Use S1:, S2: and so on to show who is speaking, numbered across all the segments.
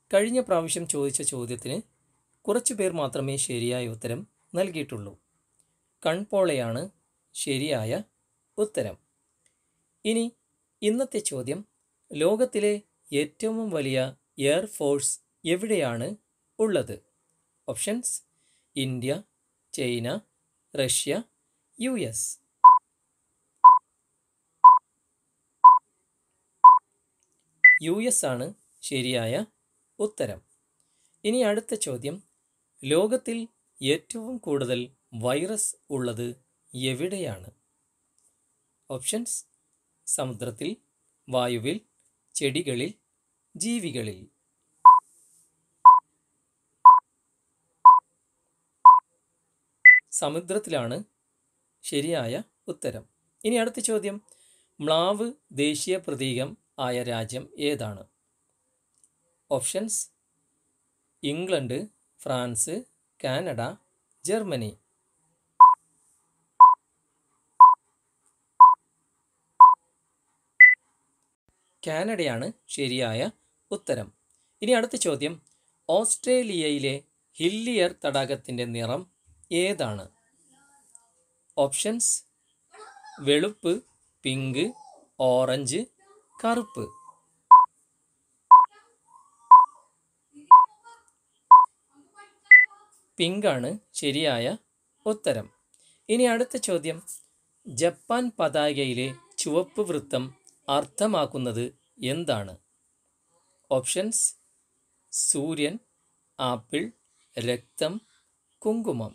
S1: കഴിഞ്ഞ പ്രാവശ്യം ചോദിച്ച ചോദ്യത്തിന് കുറച്ചു പേർ മാത്രമേ ശരിയായ ഉത്തരം നൽകിയിട്ടുള്ളൂ. കൺപോളയാണ് ശരിയായ ഉത്തരം. ഇനി ഇന്നത്തെ ചോദ്യം, ലോകത്തിലെ ഏറ്റവും വലിയ എയർഫോഴ്സ് എവിടെയാണ് ഉള്ളത്? Options: India, China, Russia, US. US ആണ് ശരിയായ ഉത്തരം. ഇനി അടുത്ത ചോദ്യം, ലോകത്തിൽ ഏറ്റവും കൂടുതൽ വൈറസ് ഉള്ളത് എവിടെയാണ്? ഓപ്ഷൻസ്: സമുദ്രത്തിൽ, വായുവിൽ, ചെടികളിൽ, ജീവികളിൽ. സമുദ്രത്തിലാണ് ശരിയായ ഉത്തരം. ഇനി അടുത്ത ചോദ്യം, മ്ലാവ് ദേശീയ പ്രതീകം ആയ രാജ്യം ഏതാണ്? Options: England, France, Canada, Germany. കാനഡയാണ് ശരിയായ ഉത്തരം. ഇനി അടുത്ത ചോദ്യം, ഓസ്ട്രേലിയയിലെ ഹില്ലിയർ തടാകത്തിൻ്റെ നിറം ഏതാണ്? ഓപ്ഷൻസ്: വെളുപ്പ്, പിങ്ക്, ഓറഞ്ച്, കറുപ്പ്. പിങ്കാണ് ശരിയായ ഉത്തരം. ഇനി അടുത്ത ചോദ്യം, ജപ്പാൻ പതാകയിലെ ചുവപ്പ് വൃത്തം അർത്ഥമാക്കുന്നത് എന്താണ്? ഓപ്ഷൻസ്: സൂര്യൻ, ആപ്പിൾ, രക്തം, കുങ്കുമം.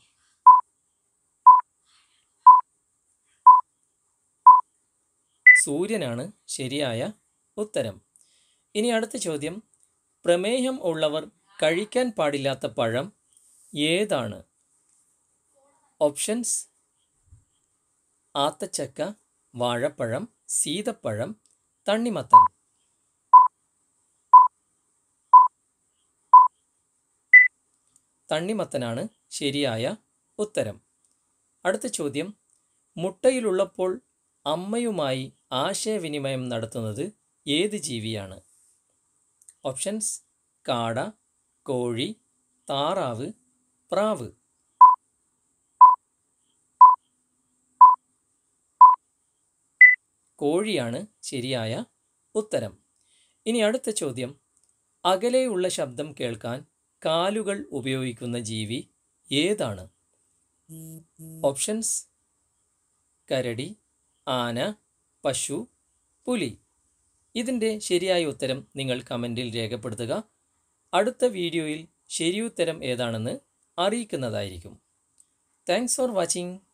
S1: സൂര്യനാണ് ശരിയായ ഉത്തരം. ഇനി അടുത്ത ചോദ്യം, പ്രമേഹം ഉള്ളവർ കഴിക്കാൻ പാടില്ലാത്ത പഴം ഏതാണ്? ഓപ്ഷൻസ്: ആത്തച്ചക്ക, വാഴപ്പഴം, സീതപ്പഴം, തണ്ണിമത്തൻ. തണ്ണിമത്തനാണ് ശരിയായ ഉത്തരം. അടുത്ത ചോദ്യം, മുട്ടയിലുള്ളപ്പോൾ അമ്മയുമായി ആശയവിനിമയം നടത്തുന്നത് ഏത് ജീവിയാണ്? ഓപ്ഷൻസ്: കാട, കോഴി, താറാവ്, പ്രാവ്. കോഴിയാണ് ശരിയായ ഉത്തരം. ഇനി അടുത്ത ചോദ്യം, അകലെയുള്ള ശബ്ദം കേൾക്കാൻ കാലുകൾ ഉപയോഗിക്കുന്ന ജീവി ഏതാണ്? ഓപ്ഷൻസ്: കരടി, ആന, പശു, പുലി. ഇതിൻ്റെ ശരിയായ ഉത്തരം നിങ്ങൾ കമൻറ്റിൽ രേഖപ്പെടുത്തുക. അടുത്ത വീഡിയോയിൽ ശരിയുത്തരം ഏതാണെന്ന് അറിയിക്കുന്നതായിരിക്കും. Thanks for watching.